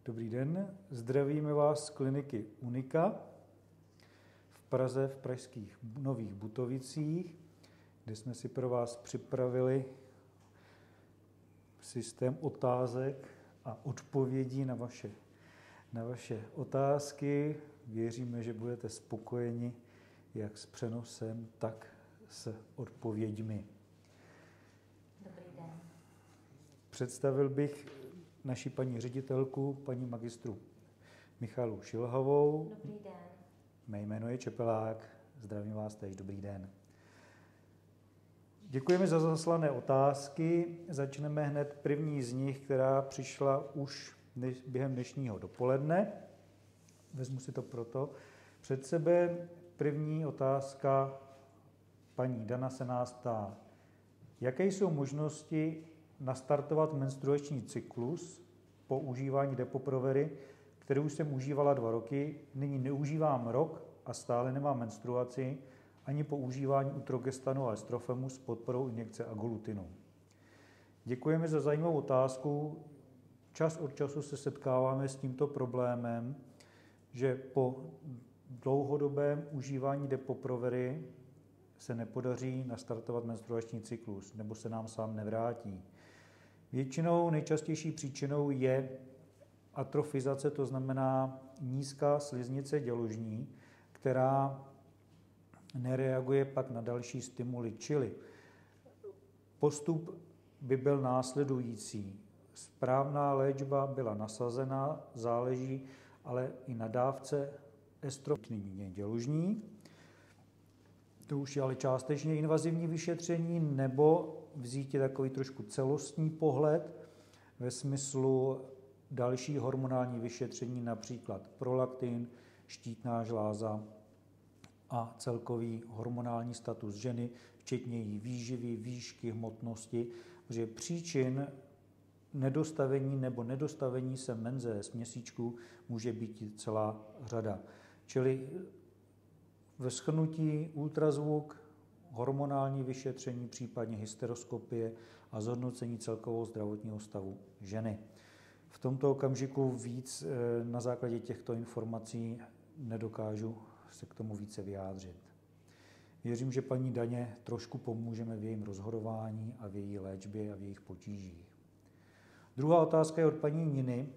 Dobrý den, zdravíme vás z kliniky Unika v Praze, v pražských Nových Butovicích, kde jsme si pro vás připravili systém otázek a odpovědí na vaše otázky. Věříme, že budete spokojeni jak s přenosem, tak s odpověďmi. Dobrý den. Představil bych naši paní ředitelku, paní magistru Michalu Šilhavou. Dobrý den. Mé jméno je Čepelák, zdravím vás též, dobrý den. Děkujeme za zaslané otázky. Začneme hned první z nich, která přišla už během dnešního dopoledne. Vezmu si to proto před sebe. První otázka, paní Dana se nás ptá, jaké jsou možnosti nastartovat menstruační cyklus po užívání Depo-Provery, kterou jsem užívala 2 roky, nyní neužívám rok a stále nemám menstruaci, ani po užívání utrogestanu a estrofemu s podporou injekce agolutinu. Děkujeme za zajímavou otázku. Čas od času se setkáváme s tímto problémem, že po dlouhodobém užívání Depo-Provery se nepodaří nastartovat menstruační cyklus, nebo se nám sám nevrátí. Většinou nejčastější příčinou je atrofizace, to znamená nízká sliznice děložní, která nereaguje pak na další stimuly, čili postup by byl následující. Správná léčba byla nasazena, záleží ale i na dávce estrogenu děložní. To už je ale částečně invazivní vyšetření, nebo vzít takový trošku celostní pohled ve smyslu další hormonální vyšetření, například prolaktin, štítná žláza a celkový hormonální status ženy, včetně její výživy, výšky, hmotnosti, protože příčin nedostavení nebo nedostavení se menze z měsíčku může být celá řada. Čili ve shrnutí ultrazvuk, hormonální vyšetření, případně hysteroskopie a zhodnocení celkového zdravotního stavu ženy. V tomto okamžiku víc na základě těchto informací nedokážu se k tomu více vyjádřit. Věřím, že paní Daně trošku pomůžeme v jejím rozhodování a v její léčbě a v jejich potížích. Druhá otázka je od paní Niny.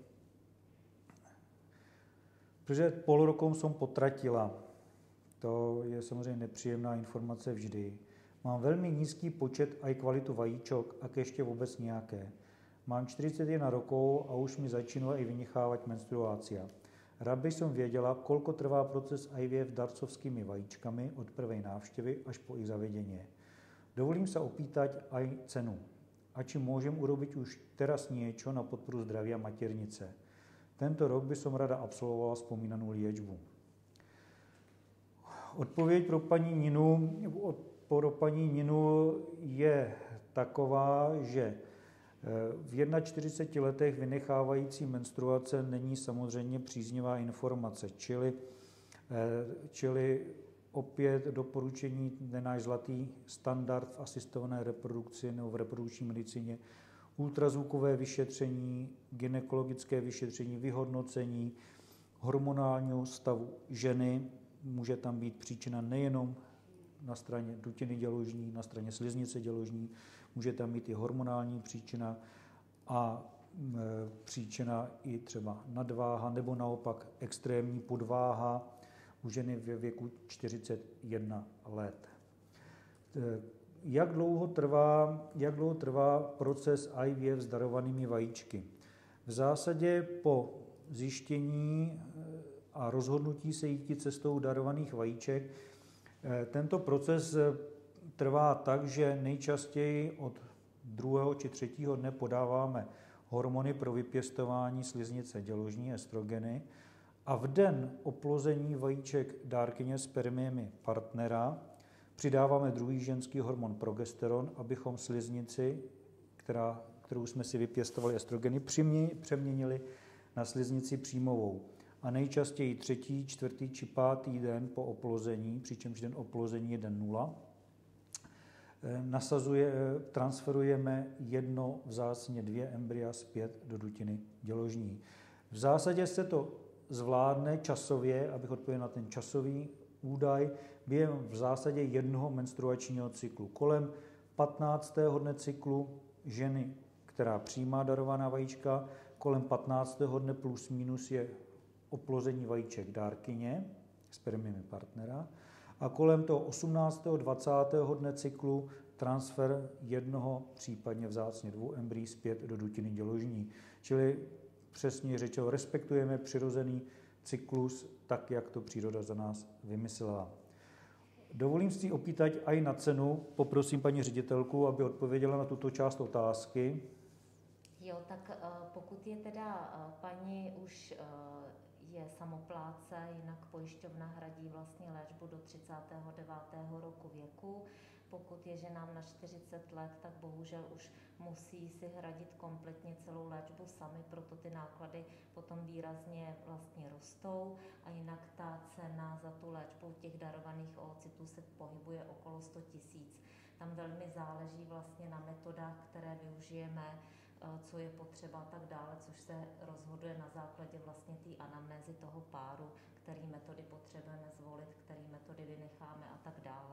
Protože půl rokom jsem potratila. To je samozřejmě nepříjemná informace vždy. Mám velmi nízký počet a i kvalitu vajíčok a ještě vůbec nějaké. Mám 41 rokov a už mi začínala i vynichávat menstruácia. Rád bych som věděla, koľko trvá proces IVF darcovskými vajíčkami od prvej návštevy až po ich zavedenie. Dovolím sa opýtať aj cenu. A či môžem urobiť už teraz niečo na podporu zdravia maternice. Tento rok by som rada absolvovala spomínanú liečbu. Odpověď pro paní Ninu je taková, že v 41 letech vynechávající menstruace není samozřejmě příznivá informace, čili opět doporučení náš zlatý standard v asistované reprodukci nebo v reprodukční medicíně, ultrazvukové vyšetření, gynekologické vyšetření, vyhodnocení hormonálního stavu ženy. Může tam být příčina nejenom na straně dutiny děložní, na straně sliznice děložní, může tam být i hormonální příčina a příčina i třeba nadváha nebo naopak extrémní podváha u ženy ve věku 41 let. Jak dlouho trvá proces IVF s darovanými vajíčky? V zásadě po zjištění a rozhodnutí se jít cestou darovaných vajíček, tento proces trvá tak, že nejčastěji od 2. či 3. dne podáváme hormony pro vypěstování sliznice děložní, estrogeny, a v den oplození vajíček dárkyně spermiemi partnera přidáváme druhý ženský hormon progesteron, abychom sliznici, kterou jsme si vypěstovali estrogeny, přeměnili na sliznici příjmovou. A nejčastěji 3., 4. či 5. den po oplození, přičemž den oplození je den 0, transferujeme 1, vzácně 2 embrya zpět do dutiny děložní. V zásadě se to zvládne časově, abych odpověděl na ten časový údaj, během v zásadě jednoho menstruačního cyklu. Kolem 15. dne cyklu ženy, která přijímá darovaná vajíčka, kolem 15. dne plus minus je oplození vajíček dárkyně, spermiemi partnera, a kolem toho 18. 20. dne cyklu transfer jednoho, případně vzácně 2 embryí zpět do dutiny děložní. Čili přesně řečeno, respektujeme přirozený cyklus tak, jak to příroda za nás vymyslela. Dovolím si opýtať aj na cenu. Poprosím paní ředitelku, aby odpověděla na tuto část otázky. Jo, tak pokud je teda paní už je samoplátce, jinak pojišťovna hradí vlastně léčbu do 39. roku věku. Pokud je ženám na 40 let, tak bohužel už musí si hradit kompletně celou léčbu sami, proto ty náklady potom výrazně vlastně rostou a jinak ta cena za tu léčbu těch darovaných oocytů se pohybuje okolo 100 000. Tam velmi záleží vlastně na metodách, které využijeme, co je potřeba a tak dále, což se rozhoduje na základě vlastně té anamnézy toho páru, který metody potřebujeme zvolit, který metody vynecháme a tak dále.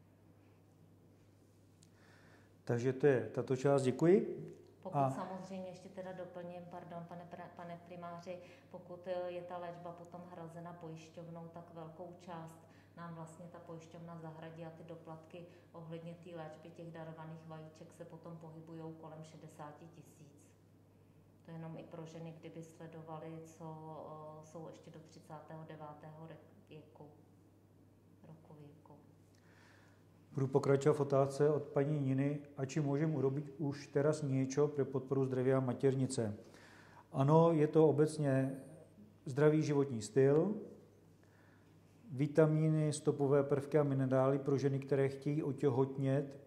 Takže to je tato část, děkuji. Pokud samozřejmě ještě teda doplním, pardon, pane primáři, pokud je ta léčba potom hrazena pojišťovnou, tak velkou část nám vlastně ta pojišťovna zahradí a ty doplatky ohledně té léčby těch darovaných vajíček se potom pohybují kolem 60 000. To jenom i pro ženy, kdyby sledovali, co jsou ještě do 39. roku věku. Budu pokračovat v otázce od paní Niny. A či môžem urobiť už teraz niečo pre podporu zdravia maternice? Ano, je to obecně zdravý životní styl, vitamíny, stopové prvky a minerály pro ženy, které chtějí otěhotnět,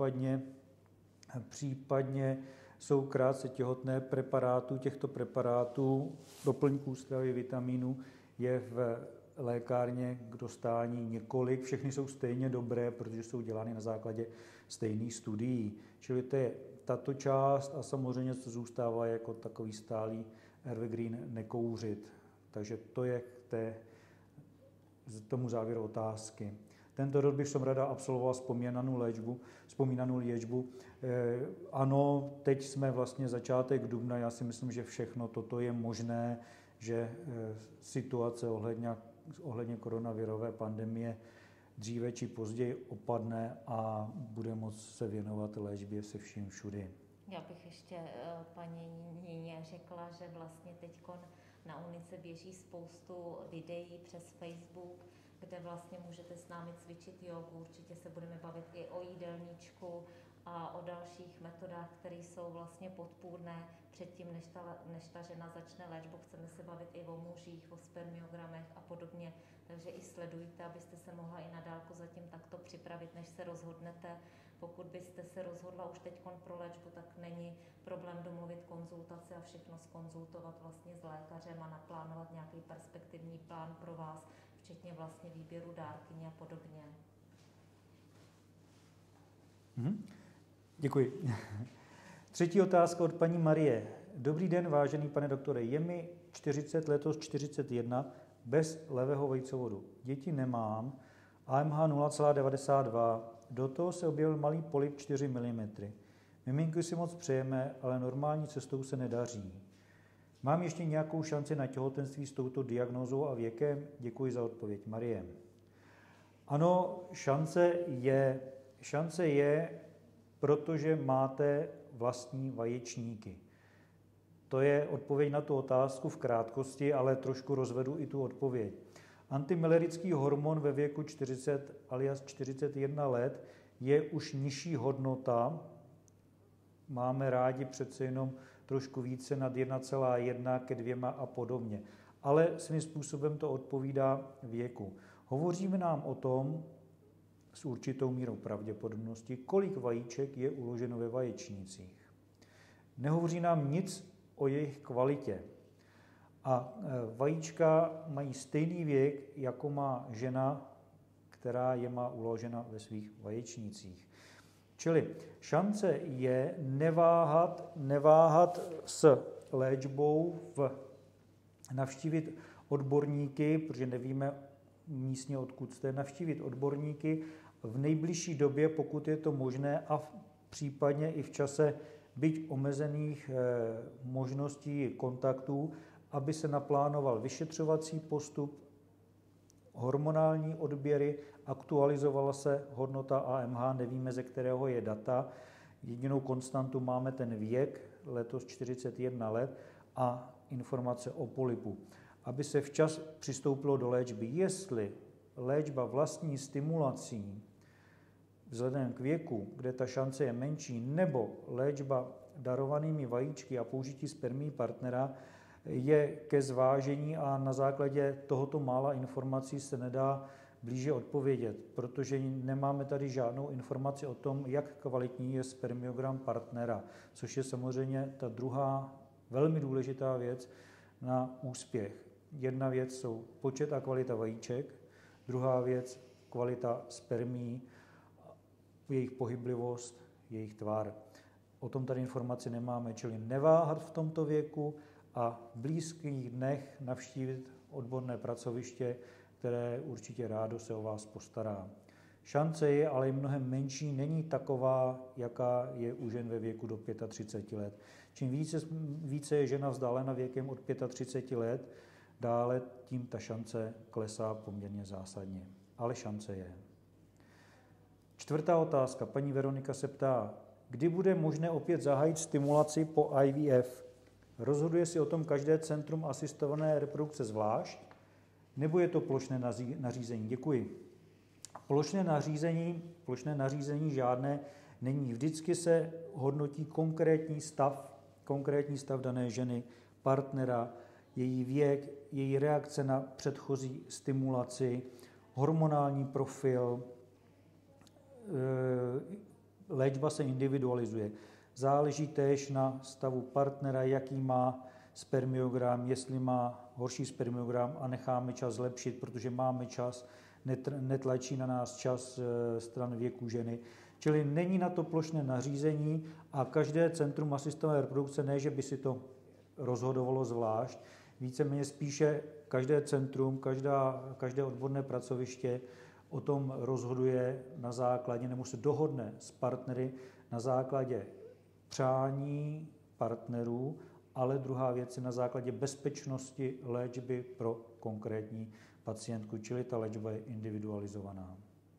případně jsou krátce těhotné těchto preparátů, doplňků stravy, vitamínů je v lékárně k dostání několik. Všechny jsou stejně dobré, protože jsou dělány na základě stejných studií. Čili to je tato část a samozřejmě to zůstává jako takový stálý evergreen nekouřit. Takže to je k tomu závěru otázky. Tento rok bych som rada absolvoval vzpomínanou léčbu. Ano, teď jsme vlastně začátek dubna, já si myslím, že všechno toto je možné, že situace ohledně koronavirové pandemie dříve či později opadne a bude moct se věnovat léčbě se vším všudy. Já bych ještě paní Níně řekla, že vlastně teďkon na Unice běží spoustu videí přes Facebook, kde vlastně můžete s námi cvičit jogu, určitě se budeme bavit i o jídelníčku a o dalších metodách, které jsou vlastně podpůrné předtím, než ta žena začne léčbu. Chceme se bavit i o mužích, o spermiogramech a podobně, takže i sledujte, abyste se mohla i na dálku zatím takto připravit, než se rozhodnete. Pokud byste se rozhodla už teď pro léčbu, tak není problém domluvit konzultaci a všechno zkonzultovat vlastně s lékařem a naplánovat nějaký perspektivní plán pro vás, včetně vlastně výběru dárkyně a podobně. Děkuji. Třetí otázka od paní Marie. Dobrý den, vážený pane doktore. Je mi 40, letos 41, bez levého vejcovodu. Děti nemám, AMH 0,92. Do toho se objevil malý polyp 4 mm. Miminku si moc přejeme, ale normální cestou se nedaří. Mám ještě nějakou šanci na těhotenství s touto diagnózou a věkem? Děkuji za odpověď. Marie. Ano, šance je, protože máte vlastní vaječníky. To je odpověď na tu otázku v krátkosti, ale trošku rozvedu i tu odpověď. Antimilerický hormon ve věku 40 alias 41 let je už nižší hodnota. Máme rádi přece jenom trošku více nad 1,1 ke 2 a podobně. Ale svým způsobem to odpovídá věku. Hovoříme nám o tom s určitou mírou pravděpodobnosti, kolik vajíček je uloženo ve vaječnících. Nehovoří nám nic o jejich kvalitě. A vajíčka mají stejný věk, jako má žena, která je má uložena ve svých vaječnících. Čili šance je neváhat s léčbou v navštívit odborníky, protože nevíme místně, odkud jste, navštívit odborníky v nejbližší době, pokud je to možné, a případně i v čase byť omezených možností kontaktů, aby se naplánoval vyšetřovací postup, hormonální odběry, aktualizovala se hodnota AMH, nevíme, ze kterého je data. Jedinou konstantu máme ten věk, letos 41 let, a informace o polypu. Aby se včas přistoupilo do léčby. Jestli léčba vlastní stimulací vzhledem k věku, kde ta šance je menší, nebo léčba darovanými vajíčky a použití spermií partnera je ke zvážení, a na základě tohoto mála informací se nedá blíže odpovědět, protože nemáme tady žádnou informaci o tom, jak kvalitní je spermiogram partnera, což je samozřejmě ta druhá velmi důležitá věc na úspěch. Jedna věc jsou počet a kvalita vajíček, druhá věc kvalita spermií, jejich pohyblivost, jejich tvar. O tom tady informaci nemáme, čili neváhat v tomto věku a v blízkých dnech navštívit odborné pracoviště, které určitě rádo se o vás postará. Šance je ale mnohem menší, není taková, jaká je u žen ve věku do 35 let. Čím více je žena vzdálena věkem od 35 let, dále tím ta šance klesá poměrně zásadně. Ale šance je. Čtvrtá otázka. Paní Veronika se ptá, kdy bude možné opět zahájit stimulaci po IVF? Rozhoduje si o tom každé centrum asistované reprodukce zvlášť, nebo je to plošné nařízení? Děkuji. Plošné nařízení žádné není. Vždycky se hodnotí konkrétní stav dané ženy, partnera, její věk, její reakce na předchozí stimulaci, hormonální profil. Léčba se individualizuje. Záleží též na stavu partnera, jaký má spermiogram, jestli má horší spermiogram a necháme čas zlepšit, protože máme čas, netlačí na nás čas stran věku ženy. Čili není na to plošné nařízení a každé centrum asistované reprodukce, ne, že by si to rozhodovalo zvlášť, víceméně spíše každé centrum, každé odborné pracoviště o tom rozhoduje na základě, nebo se dohodne s partnery na základě přání partnerů, ale druhá věc je na základě bezpečnosti léčby pro konkrétní pacientku, čili ta léčba je individualizovaná.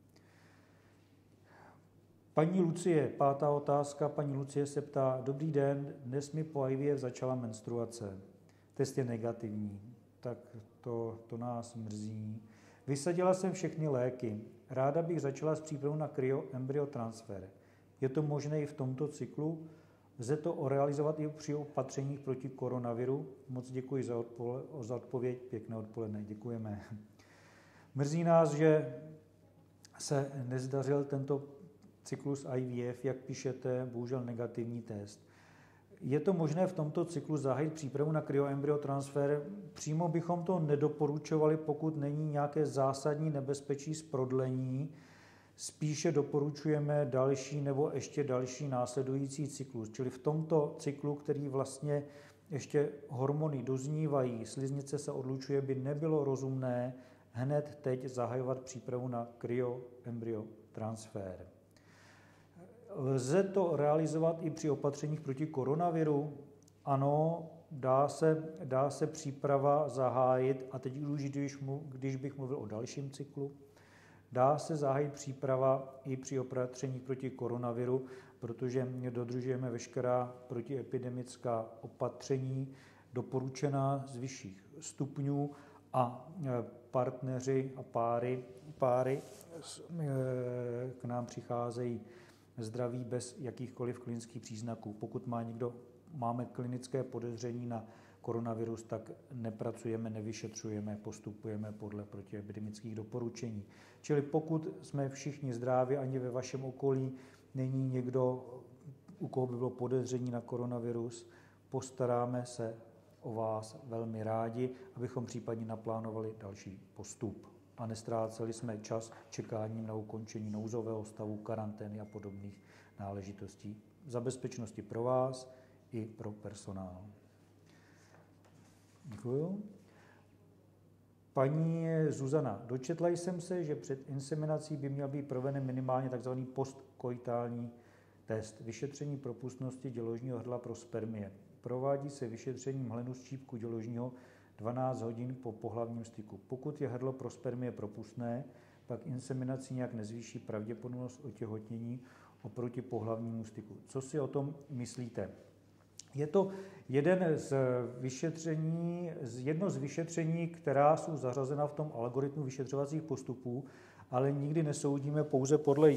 Paní Lucie, pátá otázka. Paní Lucie se ptá, dobrý den, dnes mi po IVF začala menstruace. Test je negativní, tak to nás mrzí. Vysadila jsem všechny léky. Ráda bych začala s přípravou na kryoembryotransfer. Je to možné i v tomto cyklu? Lze to realizovat i při opatřeních proti koronaviru? Moc děkuji za odpověď. Pěkné odpoledne. Děkujeme. Mrzí nás, že se nezdařil tento cyklus IVF, jak píšete, bohužel negativní test. Je to možné v tomto cyklu zahájit přípravu na kryoembryotransfer? Přímo bychom to nedoporučovali, pokud není nějaké zásadní nebezpečí z prodlení. Spíše doporučujeme další nebo ještě další následující cyklus. Čili v tomto cyklu, který vlastně ještě hormony doznívají, sliznice se odlučuje, by nebylo rozumné hned teď zahajovat přípravu na kryoembryotransfer. Lze to realizovat i při opatřeních proti koronaviru? Ano, dá se příprava zahájit, a teď už když bych mluvil o dalším cyklu, dá se zahájit příprava i při opatřeních proti koronaviru, protože dodržujeme veškerá protiepidemická opatření doporučená z vyšších stupňů a partneři a páry k nám přicházejí zdraví bez jakýchkoliv klinických příznaků. Pokud máme klinické podezření na koronavirus, tak nepracujeme, nevyšetřujeme, postupujeme podle protiepidemických doporučení. Čili pokud jsme všichni zdraví, ani ve vašem okolí není někdo, u koho by bylo podezření na koronavirus, postaráme se o vás velmi rádi, abychom případně naplánovali další postup a nestráceli jsme čas čekáním na ukončení nouzového stavu, karantény a podobných náležitostí za bezpečnosti pro vás i pro personál. Děkuju. Paní Zuzana, dočetla jsem se, že před inseminací by měl být proveden minimálně tzv. Postkoitální test, vyšetření propustnosti děložního hrdla pro spermie. Provádí se vyšetřením hlenu z čípku děložního 12 hodin po pohlavním styku. Pokud je hrdlo pro spermie propustné, pak inseminací nějak nezvýší pravděpodobnost otěhotnění oproti pohlavnímu styku. Co si o tom myslíte? Je to jedno z vyšetření, která jsou zařazena v tom algoritmu vyšetřovacích postupů, ale nikdy nesoudíme pouze podle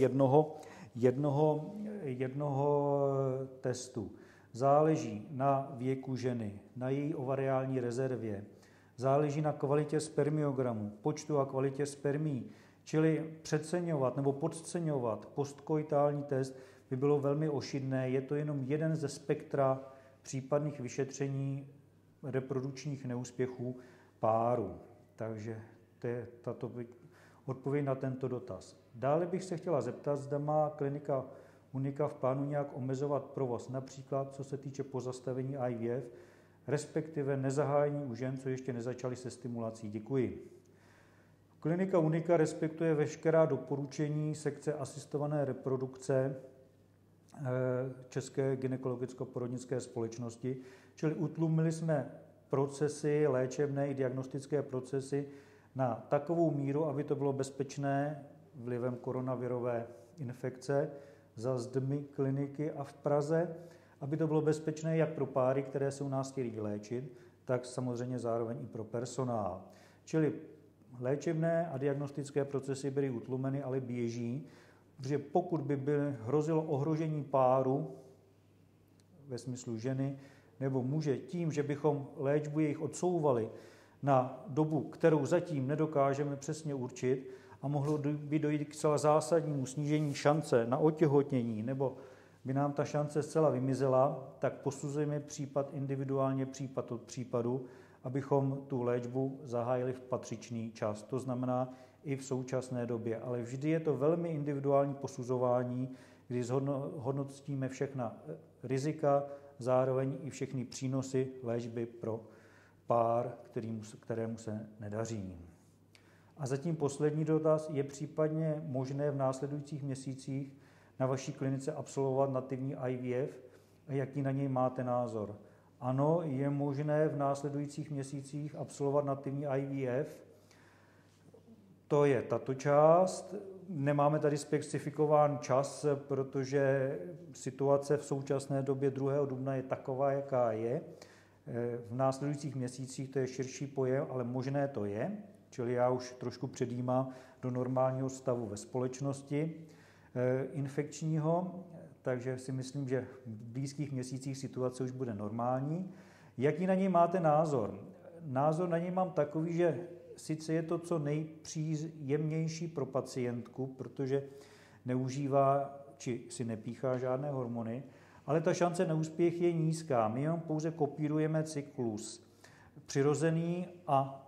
jednoho testu. Záleží na věku ženy, na její ovariální rezervě, záleží na kvalitě spermiogramu, počtu a kvalitě spermií, čili přeceňovat nebo podceňovat postkoitální test by bylo velmi ošidné. Je to jenom jeden ze spektra případných vyšetření reprodukčních neúspěchů páru. Takže to je tato odpověď na tento dotaz. Dále bych se chtěla zeptat, zda má klinika Unika v plánu nějak omezovat provoz, například co se týče pozastavení IVF, respektive nezahájení u žen, co ještě nezačaly se stimulací. Děkuji. Klinika Unika respektuje veškerá doporučení sekce asistované reprodukce České gynekologicko-porodnické společnosti, čili utlumili jsme procesy, léčebné i diagnostické procesy na takovou míru, aby to bylo bezpečné vlivem koronavirové infekce za zdmi kliniky a v Praze, aby to bylo bezpečné jak pro páry, které se u nás chtějí léčit, tak samozřejmě zároveň i pro personál. Čili léčebné a diagnostické procesy byly utlumeny, ale běží, protože pokud by hrozilo ohrožení páru ve smyslu ženy nebo muže tím, že bychom léčbu jejich odsouvali na dobu, kterou zatím nedokážeme přesně určit a mohlo by dojít k celá zásadnímu snížení šance na otěhotnění nebo by nám ta šance zcela vymizela, tak posuzujeme případ individuálně, případ od případu, abychom tu léčbu zahájili v patřičný čas. To znamená i v současné době. Ale vždy je to velmi individuální posuzování, kdy hodnotíme všechna rizika, zároveň i všechny přínosy léčby pro pár, kterému se nedaří. A zatím poslední dotaz. Je případně možné v následujících měsících na vaší klinice absolvovat nativní IVF a jaký na něj máte názor? Ano, je možné v následujících měsících absolvovat nativní IVF. To je tato část. Nemáme tady specifikován čas, protože situace v současné době 2. dubna je taková, jaká je. V následujících měsících to je širší pojem, ale možné to je. Čili já už trošku předjímám do normálního stavu ve společnosti infekčního, takže si myslím, že v blízkých měsících situace už bude normální. Jaký na něj máte názor? Názor na něj mám takový, že sice je to co nejpříjemnější pro pacientku, protože neužívá či si nepíchá žádné hormony, ale ta šance na úspěch je nízká. My jenom pouze kopírujeme cyklus přirozený a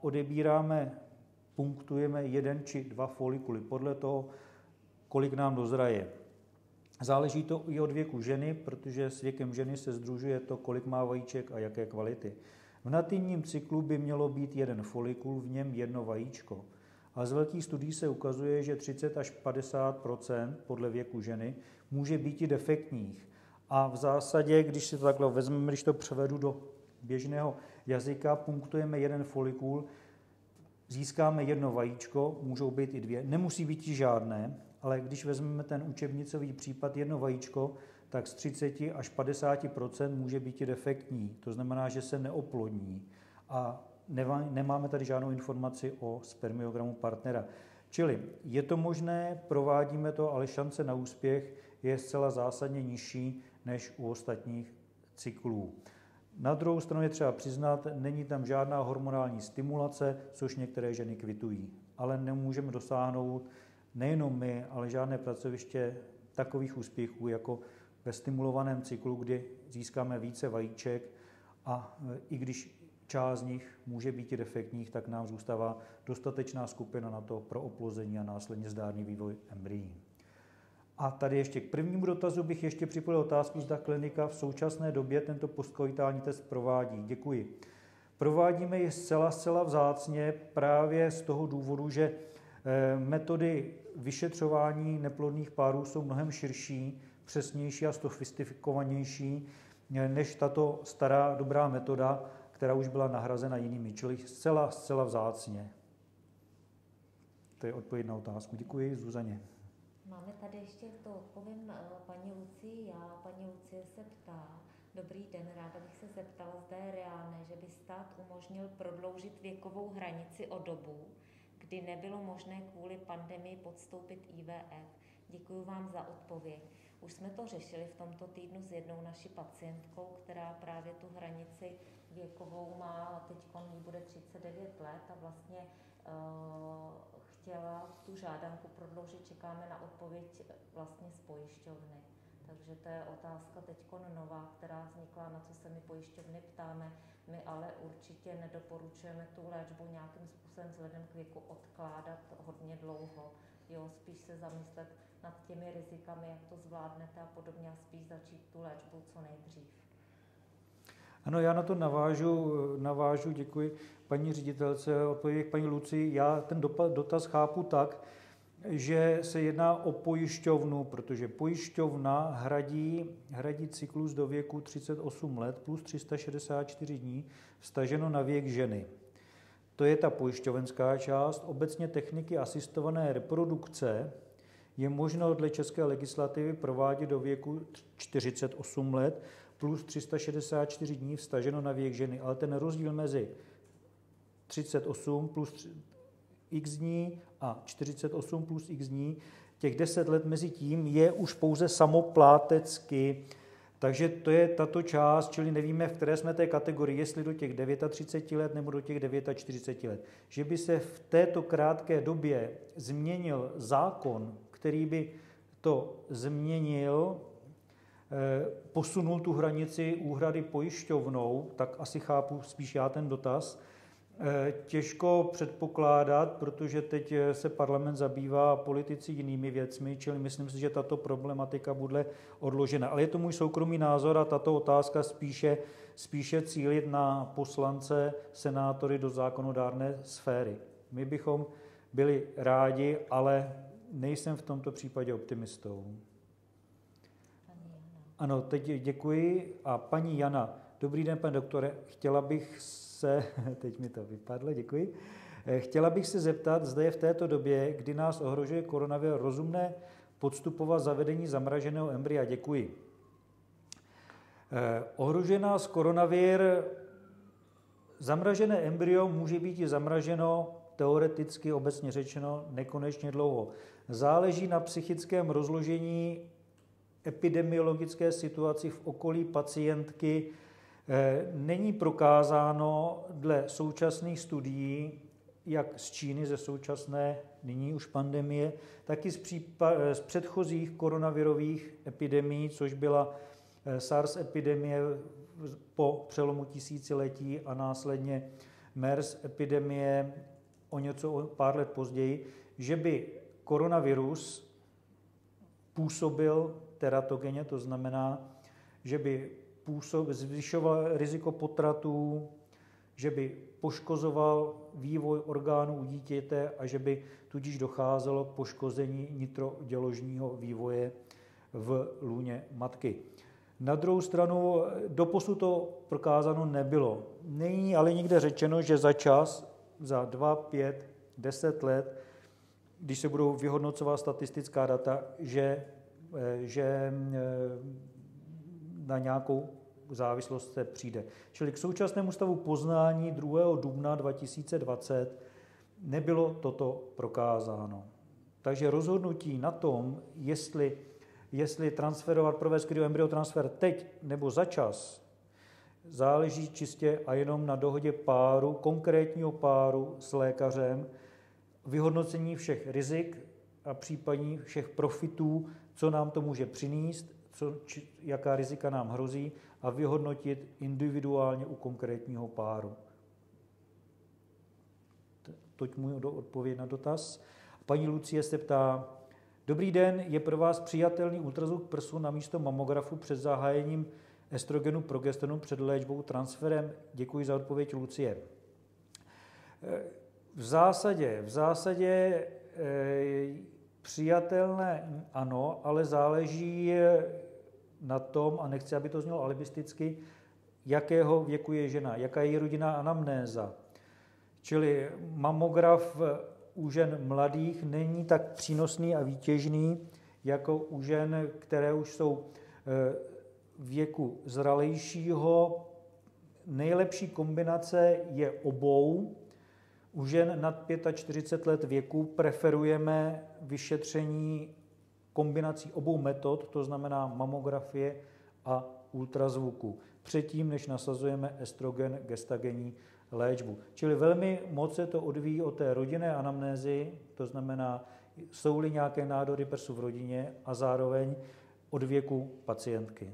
punktujeme 1 či 2 folikuly podle toho, kolik nám dozraje. Záleží to i od věku ženy, protože s věkem ženy se sdružuje to, kolik má vajíček a jaké kvality. V nativním cyklu by mělo být 1 folikul, v něm 1 vajíčko. A z velkých studií se ukazuje, že 30 až 50% podle věku ženy může být i defektních. A v zásadě, když si to takhle vezmeme, když to převedu do běžného jazyka, punktujeme 1 folikul, získáme 1 vajíčko, můžou být i 2, nemusí být i žádné, ale když vezmeme ten učebnicový případ 1 vajíčko, tak z 30 až 50% může být i defektní. To znamená, že se neoplodní. A nemáme tady žádnou informaci o spermiogramu partnera. Čili je to možné, provádíme to, ale šance na úspěch je zcela zásadně nižší než u ostatních cyklů. Na druhou stranu je třeba přiznat, není tam žádná hormonální stimulace, což některé ženy kvitují. Ale nemůžeme dosáhnout nejenom my, ale žádné pracoviště takových úspěchů, jako ve stimulovaném cyklu, kdy získáme více vajíček a i když část z nich může být i defektních, tak nám zůstává dostatečná skupina na to pro oplození a následně zdárný vývoj embryí. A tady ještě k prvnímu dotazu bych ještě připojil otázku, zda klinika v současné době tento postkoitální test provádí. Děkuji. Provádíme ji zcela vzácně právě z toho důvodu, že metody vyšetřování neplodných párů jsou mnohem širší, přesnější a sofistikovanější než tato stará dobrá metoda, která už byla nahrazena jinými, čili zcela vzácně. To je odpověď na otázku. Děkuji, Zuzaně. Máme tady ještě, to odpovím paní Lucii. Paní Lucie se ptá, dobrý den, ráda bych se zeptala, zda je reálné, že by stát umožnil prodloužit věkovou hranici o dobu, kdy nebylo možné kvůli pandemii podstoupit IVF. Děkuji vám za odpověď. Už jsme to řešili v tomto týdnu s jednou naší pacientkou, která právě tu hranici věkovou má, teď jí bude 39 let a vlastně chtěla tu žádanku prodloužit, čekáme na odpověď vlastně z pojišťovny. Takže to je otázka teď nová, která vznikla, na co se my pojišťovny ptáme. My ale určitě nedoporučujeme tu léčbu nějakým způsobem vzhledem k věku odkládat hodně dlouho. Jo, spíš se zamyslet nad těmi rizikami, jak to zvládnete a podobně a spíš začít tu léčbu co nejdřív. Ano, já na to navážu, děkuji paní ředitelce, odpověď paní Lucii. Já ten dotaz chápu tak, že se jedná o pojišťovnu, protože pojišťovna hradí cyklus do věku 38 let plus 364 dní vztaženo na věk ženy. To je ta pojišťovenská část. Obecně techniky asistované reprodukce je možno dle české legislativy provádět do věku 48 let plus 364 dní vztaženo na věk ženy. Ale ten rozdíl mezi 38 plus x dní a 48 plus x dní, těch 10 let mezi tím je už pouze samoplátecky. Takže to je tato část, čili nevíme, v které jsme té kategorii, jestli do těch 39 let nebo do těch 49 let. Že by se v této krátké době změnil zákon, který by to změnil, posunul tu hranici úhrady pojišťovnou, tak asi chápu spíš já ten dotaz. Těžko předpokládat, protože teď se parlament zabývá politici jinými věcmi, čili myslím si, že tato problematika bude odložena. Ale je to můj soukromý názor a tato otázka spíše cílit na poslance, senátory do zákonodárné sféry. My bychom byli rádi, ale nejsem v tomto případě optimistou. Ano, teď děkuji. A paní Jana, dobrý den, pane doktore, chtěla bych teď mi to vypadlo, děkuji. Chtěla bych se zeptat, zda je v této době, kdy nás ohrožuje koronavir, rozumné podstupovat zavedení zamraženého embrya. Děkuji. Ohrožuje nás koronavir, zamražené embryo může být i zamraženo, teoreticky obecně řečeno, nekonečně dlouho. Záleží na psychickém rozložení, epidemiologické situaci v okolí pacientky. Není prokázáno dle současných studií, jak z Číny, ze současné nyní už pandemie, tak i z předchozích koronavirových epidemií, což byla SARS epidemie po přelomu tisíciletí a následně MERS epidemie o pár let později, že by koronavirus působil teratogenně, to znamená, že by zvyšoval riziko potratů, že by poškozoval vývoj orgánů u dítěte a že by tudíž docházelo k poškození nitroděložního vývoje v lůně matky. Na druhou stranu doposud to prokázáno nebylo. Není ale nikde řečeno, že za 2, 5, 10 let, když se budou vyhodnocovat statistická data, že na nějakou závislost se přijde. Čili k současnému stavu poznání 2. dubna 2020 nebylo toto prokázáno. Takže rozhodnutí na tom, jestli provést kryoembryotransfer teď nebo za čas, záleží čistě a jenom na dohodě konkrétního páru s lékařem, vyhodnocení všech rizik a případně všech profitů, co nám to může přinést, jaká rizika nám hrozí a vyhodnotit individuálně u konkrétního páru. Toť můj odpověď na dotaz. Paní Lucie se ptá, dobrý den, je pro vás přijatelný ultrazvuk prsu na místo mamografu před zahájením estrogenu, progesteronu před léčbou transferem? Děkuji za odpověď, Lucie. V zásadě přijatelné ano, ale záleží na tom, a nechci, aby to znělo alibisticky, jakého věku je žena, jaká je rodinná anamnéza. Čili mamograf u žen mladých není tak přínosný a výtěžný, jako u žen, které už jsou věku zralejšího. Nejlepší kombinace je obou. U žen nad 45 let věku preferujeme vyšetření kombinací obou metod, to znamená mamografie a ultrazvuku, předtím, než nasazujeme estrogen, gestagenní léčbu. Čili velmi moc se to odvíjí od té rodinné anamnézy, to znamená, jsou-li nějaké nádory prsu v rodině a zároveň od věku pacientky.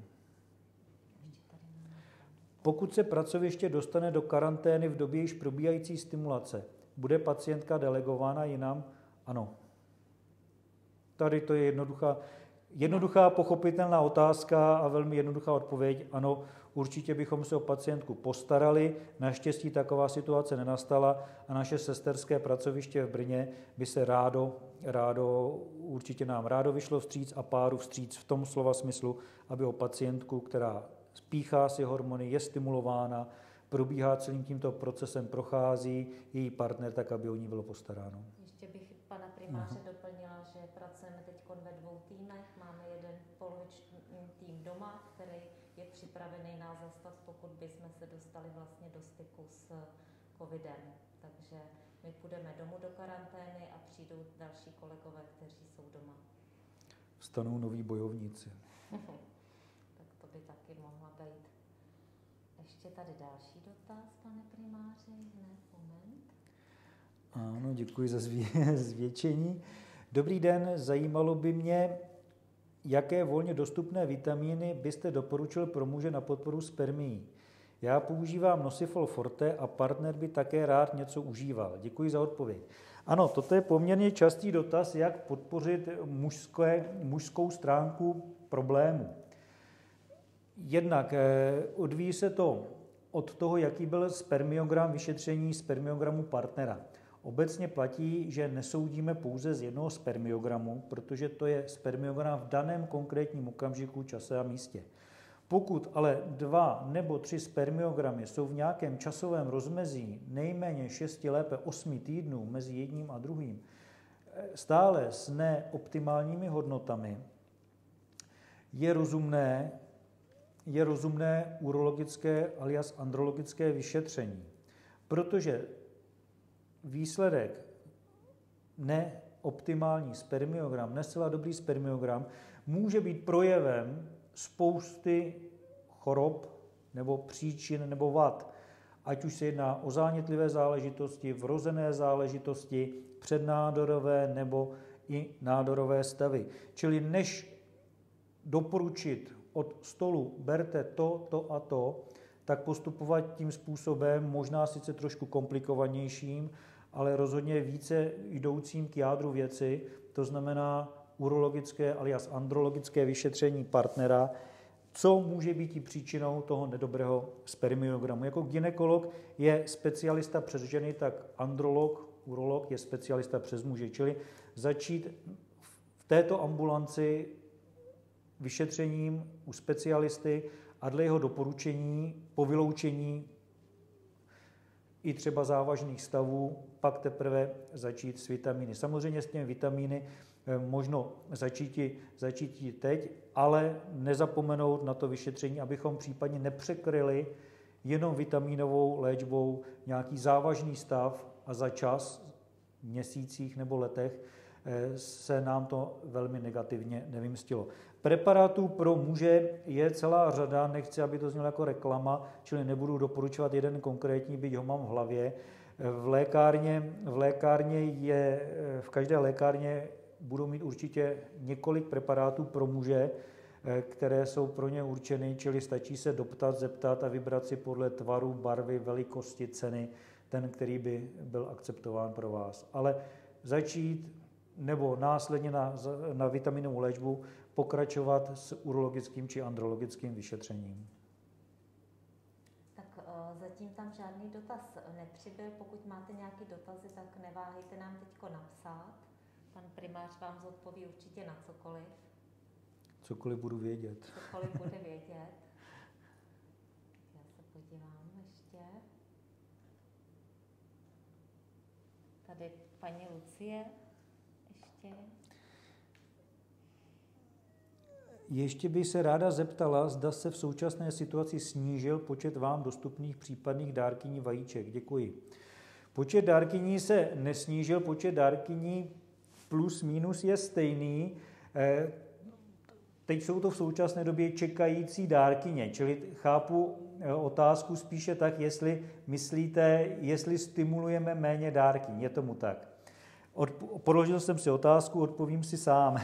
Pokud se pracoviště dostane do karantény v době již probíhající stimulace, bude pacientka delegována jinam? Ano. Tady to je jednoduchá pochopitelná otázka a velmi jednoduchá odpověď. Ano, určitě bychom se o pacientku postarali. Naštěstí taková situace nenastala a naše sesterské pracoviště v Brně by se určitě nám rádo vyšlo vstříc a páru vstříc v tom slova smyslu, aby o pacientku, která spíchá si hormony, je stimulována, probíhá celým tímto procesem, prochází její partner, tak aby o ní bylo postaráno. Ještě bych pana primáře doplnila, že pracujeme teď ve 2 týmech. Máme jeden poloviční tým doma, který je připravený na zastav, pokud bychom se dostali vlastně do styku s covidem. Takže my půjdeme domů do karantény a přijdou další kolegové, kteří jsou doma. Vstanou noví bojovníci. Tak to by taky mohla být. Ještě tady další dotaz, pane primáři, hned moment. Ano, děkuji za zvětšení. Dobrý den, zajímalo by mě, jaké volně dostupné vitamíny byste doporučil pro muže na podporu spermií. Já používám Nosifol Forte a partner by také rád něco užíval. Děkuji za odpověď. Ano, toto je poměrně častý dotaz, jak podpořit mužskou stránku problému. Jednak odvíjí se to od toho, jaký byl spermiogram vyšetření spermiogramu partnera. Obecně platí, že nesoudíme pouze z jednoho spermiogramu, protože to je spermiogram v daném konkrétním okamžiku, čase a místě. Pokud ale 2 nebo 3 spermiogramy jsou v nějakém časovém rozmezí nejméně 6, lépe 8 týdnů mezi jedním a druhým, stále s neoptimálními hodnotami, je rozumné urologické alias andrologické vyšetření, protože výsledek neoptimální spermiogram, nescela dobrý spermiogram, může být projevem spousty chorob nebo příčin nebo vad. Ať už se jedná o zánětlivé záležitosti, vrozené záležitosti, přednádorové nebo i nádorové stavy. Čili než doporučit od stolu berte to a to, tak postupovat tím způsobem, možná sice trošku komplikovanějším, ale rozhodně více jdoucím k jádru věci, to znamená urologické alias andrologické vyšetření partnera, co může být i příčinou toho nedobrého spermiogramu. Jako gynekolog je specialista přes ženy, tak androlog, urolog je specialista přes muže. Čili začít v této ambulanci vyšetřením u specialisty a dle jeho doporučení po vyloučení i třeba závažných stavů, pak teprve začít s vitamíny. Samozřejmě s těmi vitamíny možno začít teď, ale nezapomenout na to vyšetření, abychom případně nepřekryli jenom vitamínovou léčbou nějaký závažný stav a za čas, měsících nebo letech, se nám to velmi negativně nevymstilo. Preparátů pro muže je celá řada, nechci, aby to znělo jako reklama, čili nebudu doporučovat jeden konkrétní, byť ho mám v hlavě. V každé lékárně budou mít určitě několik preparátů pro muže, které jsou pro ně určeny, čili stačí se doptat, zeptat a vybrat si podle tvaru, barvy, velikosti, ceny, ten, který by byl akceptován pro vás. Ale začít nebo následně na vitaminovou léčbu pokračovat s urologickým či andrologickým vyšetřením. zatím tam žádný dotaz nepřibyl. Pokud máte nějaké dotazy, tak neváhejte nám teď napsat. Pan primář vám zodpoví určitě na cokoliv. Cokoliv budu vědět. Cokoliv bude vědět. Já se podívám ještě. Tady paní Lucie ještě. Ještě bych se ráda zeptala, zda se v současné situaci snížil počet vám dostupných případných dárkyní vajíček. Děkuji. Počet dárkyní se nesnížil, počet dárkyní plus minus je stejný. Teď jsou to v současné době čekající dárkyně, čili chápu otázku spíše tak, jestli myslíte, jestli stimulujeme méně dárkyň. Je tomu tak. Položil jsem si otázku, odpovím si sám.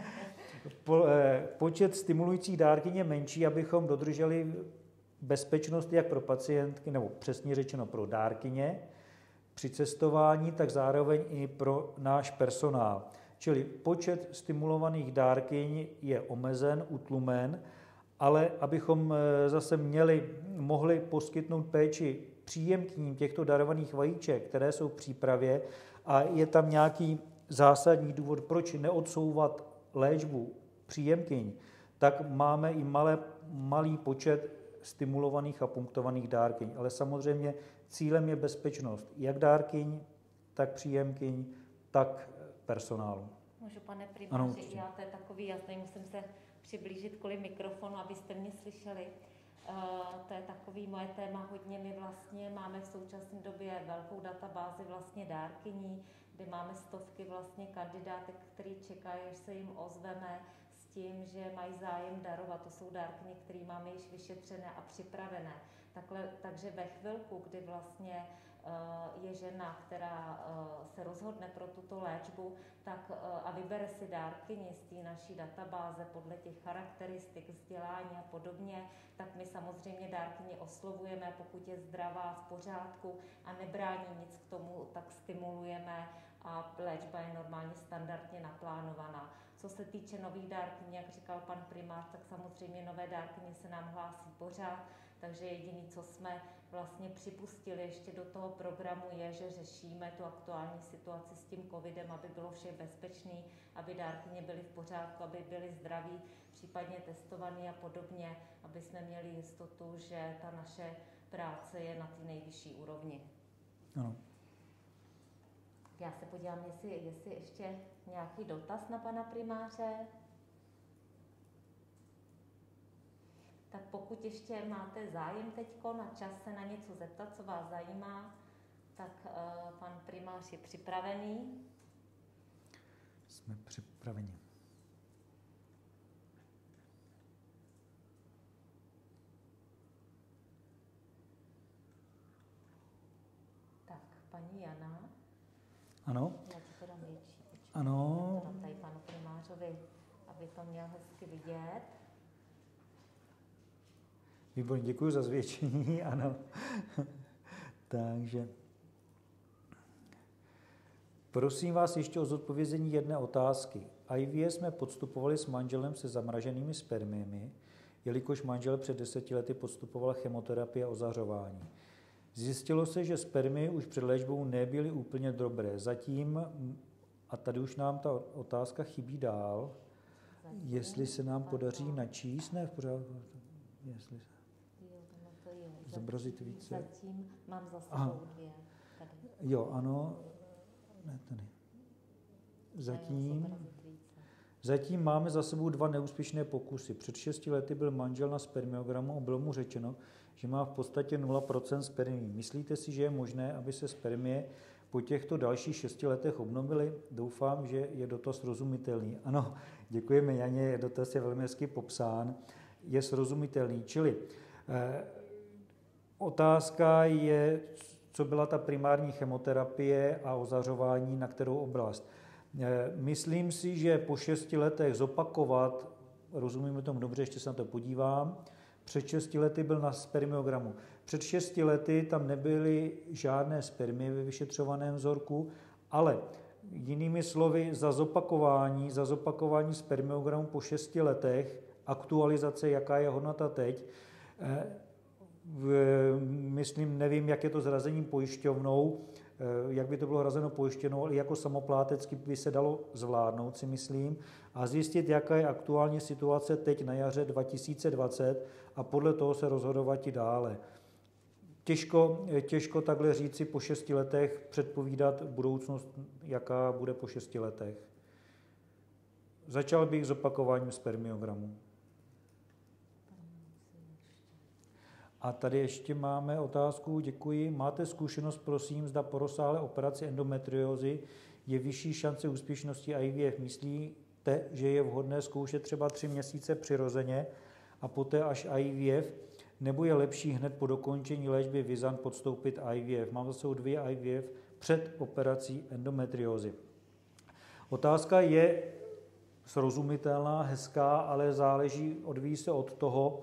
Počet stimulujících dárkyň je menší, abychom dodrželi bezpečnost jak pro pacientky, nebo přesně řečeno pro dárkyně při cestování, tak zároveň i pro náš personál. Čili počet stimulovaných dárkyň je omezen, utlumen, ale abychom zase mohli poskytnout péči příjemkyním těchto darovaných vajíček, které jsou v přípravě, a je tam nějaký zásadní důvod, proč neodsouvat léčbu příjemkyň, tak máme i malý počet stimulovaných a punktovaných dárkyň. Ale samozřejmě cílem je bezpečnost jak dárkyň, tak příjemkyň, tak personálu. Můžu, pane primáři, já to je takový jasný, musím se přiblížit kvůli mikrofonu, abyste mě slyšeli. To je takový moje téma, hodně my vlastně máme v současné době velkou databázi vlastně dárkyní, kde máme stovky vlastně kandidátek, který čekají, až se jim ozveme s tím, že mají zájem darovat. To jsou dárkyně, které máme již vyšetřené a připravené. Takže ve chvilku, kdy vlastně je žena, která se rozhodne pro tuto léčbu, tak a vybere si dárkyni z té naší databáze podle těch charakteristik, vzdělání a podobně, tak my samozřejmě dárkyni oslovujeme, pokud je zdravá, v pořádku a nebrání nic k tomu, tak stimulujeme a léčba je normálně standardně naplánovaná. Co se týče nových dárkyní, jak říkal pan primář, tak samozřejmě nové dárkyně se nám hlásí pořád, takže jediné, co jsme vlastně připustili ještě do toho programu, je, že řešíme tu aktuální situaci s tím covidem, aby bylo vše bezpečné, aby dárkyně byly v pořádku, aby byly zdraví, případně testované a podobně, aby jsme měli jistotu, že ta naše práce je na té nejvyšší úrovni. Ano. Já se podívám, jestli ještě nějaký dotaz na pana primáře. Tak pokud ještě máte zájem teďko na čas se na něco zeptat, co vás zajímá, tak pan primář je připravený. Jsme připraveni. Tak, paní Jana. Ano. Já ti to dám větší. Ano. Já to dám tady panu primářovi, aby to měl hezky vidět. Výborně, děkuji za zvětšení, ano. Takže prosím vás ještě o zodpovězení jedné otázky. IVF jsme podstupovali s manželem se zamraženými spermiemi, jelikož manžel před 10 lety podstupoval chemoterapii a ozařování. Zjistilo se, že spermie už před léčbou nebyly úplně dobré. Zatím, a tady už nám ta otázka chybí dál, jestli se nám podaří načíst, ne v pořádku, jestli zobrazit více. Zatím mám za sebou dvě. Tady. Jo, ano. Ne, tady. Zatím máme za sebou 2 neúspěšné pokusy. Před 6 lety byl manžel na spermiogramu a bylo mu řečeno, že má v podstatě 0% spermií. Myslíte si, že je možné, aby se spermie po těchto dalších 6 letech obnovily? Doufám, že je dotaz srozumitelný. Ano, děkujeme Janě, dotaz je velmi hezky popsán. Je srozumitelný, čili otázka je, co byla ta primární chemoterapie a ozařování, na kterou oblast. Myslím si, že po 6 letech zopakovat, rozumíme tomu dobře, ještě se na to podívám, před 6 lety byl na spermiogramu. Před 6 lety tam nebyly žádné spermie ve vyšetřovaném vzorku, ale jinými slovy za zopakování spermiogramu po 6 letech, aktualizace, jaká je hodnota teď, Myslím, nevím, jak je to s hrazením pojišťovnou, jak by to bylo hrazeno pojištěnou, ale jako samoplátecky by se dalo zvládnout, si myslím, a zjistit, jaká je aktuální situace teď na jaře 2020 a podle toho se rozhodovat i dále. Těžko takhle říci po 6 letech předpovídat budoucnost, jaká bude po 6 letech. Začal bych s opakováním spermiogramu. A tady ještě máme otázku, děkuji. Máte zkušenost, prosím, zda po rozsáhlé operaci endometriózy je vyšší šance úspěšnosti IVF? Myslíte, že je vhodné zkoušet třeba 3 měsíce přirozeně a poté až IVF, nebo je lepší hned po dokončení léčby Vizant podstoupit IVF? Mám za sebou 2 IVF před operací endometriózy. Otázka je srozumitelná, hezká, ale odvíjí se od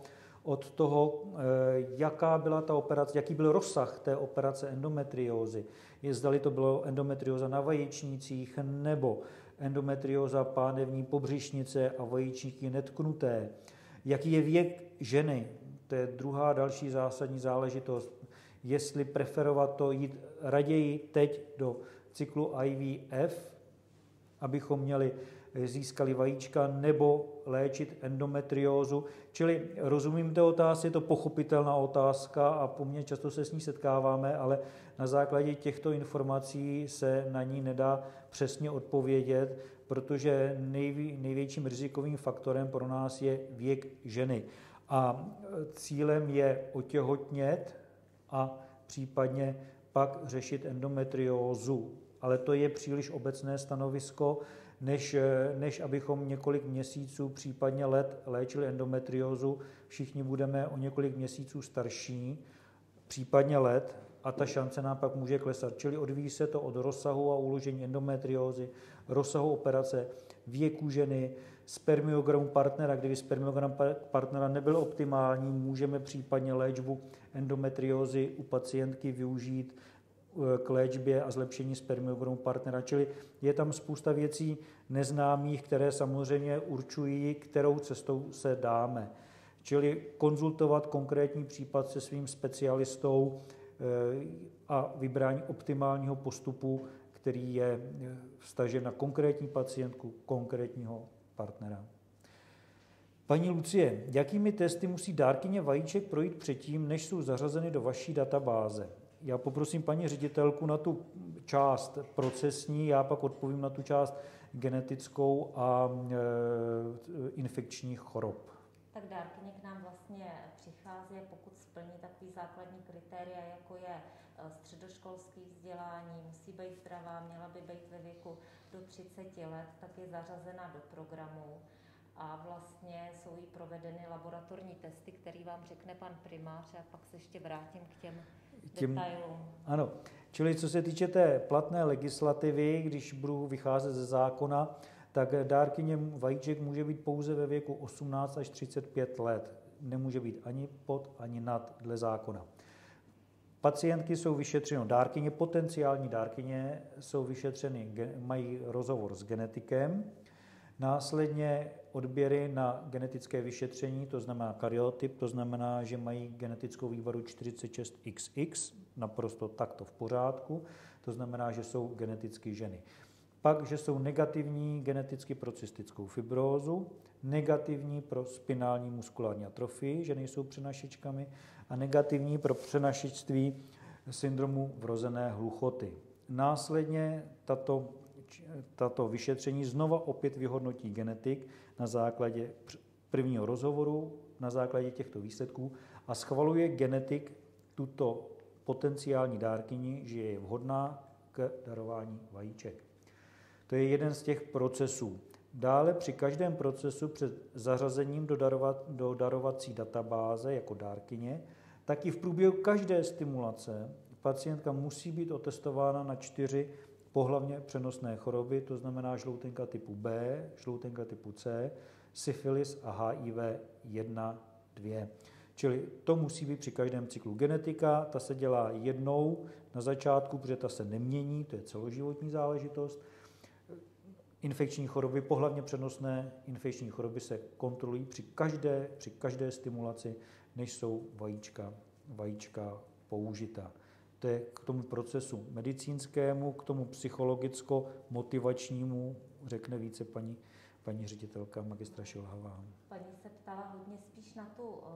toho, jaká byla ta operace, jaký byl rozsah té operace endometriózy. Zdali to bylo endometrióza na vaječnících nebo endometrióza pánevní pobřišnice a vajíčníky netknuté. Jaký je věk ženy, to je druhá další zásadní záležitost. Jestli preferovat to jít raději teď do cyklu IVF, abychom získali vajíčka, nebo léčit endometriózu. Čili rozumím té otázce, je to pochopitelná otázka a poměrně často se s ní setkáváme, ale na základě těchto informací se na ní nedá přesně odpovědět, protože největším rizikovým faktorem pro nás je věk ženy. A cílem je otěhotnět a případně pak řešit endometriózu. Ale to je příliš obecné stanovisko, než abychom několik měsíců, případně let léčili endometriózu. Všichni budeme o několik měsíců starší, případně let, a ta šance nám pak může klesat. Čili odvíjí se to od rozsahu a uložení endometriózy, rozsahu operace, věku ženy, spermiogramu partnera. Kdyby spermiogram partnera nebyl optimální, můžeme případně léčbu endometriózy u pacientky využít k léčbě a zlepšení spermiogramu partnera. Čili je tam spousta věcí neznámých, které samozřejmě určují, kterou cestou se dáme. Čili konzultovat konkrétní případ se svým specialistou a vybrání optimálního postupu, který je vztažen na konkrétní pacientku, konkrétního partnera. Paní Lucie, jakými testy musí dárkyně vajíček projít předtím, než jsou zařazeny do vaší databáze? Já poprosím paní ředitelku na tu část procesní, já pak odpovím na tu část genetickou a infekčních chorob. Tak dárkyně k nám vlastně přichází, pokud splní takový základní kritéria, jako je středoškolské vzdělání, musí být zdravá, měla by být ve věku do 30 let, tak je zařazena do programu. A vlastně jsou jí provedeny laboratorní testy, který vám řekne pan primář, a pak se ještě vrátím k těm detailům. Ano, čili co se týče té platné legislativy, když budu vycházet ze zákona, tak dárkyně vajíček může být pouze ve věku 18 až 35 let. Nemůže být ani pod, ani nad dle zákona. Pacientky jsou vyšetřeny, potenciální dárkyně jsou vyšetřeny, mají rozhovor s genetikem, následně odběry na genetické vyšetření, to znamená karyotyp, to znamená, že mají genetickou vývadu 46XX, naprosto takto v pořádku, to znamená, že jsou geneticky ženy. Pak, že jsou negativní geneticky pro cystickou fibrózu, negativní pro spinální muskulární atrofii, že nejsou přenašečkami, a negativní pro přenašečství syndromu vrozené hluchoty. Následně tato vyšetření znova opět vyhodnotí genetik na základě prvního rozhovoru, na základě těchto výsledků, a schvaluje genetik tuto potenciální dárkyni, že je vhodná k darování vajíček. To je jeden z těch procesů. Dále při každém procesu před zařazením do darovací databáze jako dárkyně, tak i v průběhu každé stimulace pacientka musí být otestována na 4 pohlavně přenosné choroby, to znamená žloutenka typu B, žloutenka typu C, syfilis a HIV 1, 2. Čili to musí být při každém cyklu. Genetika, ta se dělá jednou na začátku, protože ta se nemění, to je celoživotní záležitost. Infekční choroby, pohlavně přenosné infekční choroby se kontrolují při každé stimulaci, než jsou vajíčka vajíčka použita. To je k tomu procesu medicínskému, k tomu psychologicko-motivačnímu, řekne více paní ředitelka magistra Šilhavá. Paní se ptala hodně spíš na